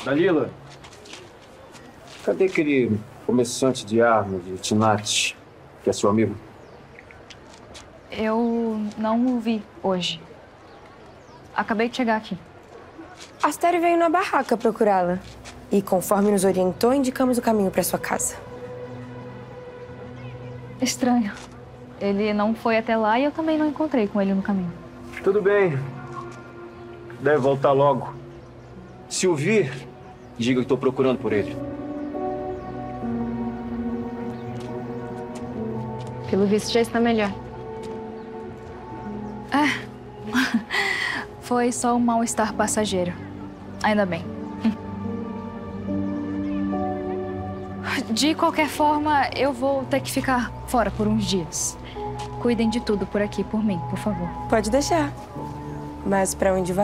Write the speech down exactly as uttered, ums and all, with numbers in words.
Dalila, cadê aquele comerciante de armas de Tinati, que é seu amigo? Eu não o vi hoje. Acabei de chegar aqui. Astério veio na barraca procurá-la. E, conforme nos orientou, indicamos o caminho para sua casa. Estranho. Ele não foi até lá e eu também não encontrei com ele no caminho. Tudo bem. Deve voltar logo. Se o vir, diga que estou procurando por ele. Pelo visto, já está melhor. É. Foi só um mal-estar passageiro. Ainda bem. De qualquer forma, eu vou ter que ficar fora por uns dias. Cuidem de tudo por aqui, por mim, por favor. Pode deixar. Mas para onde vai?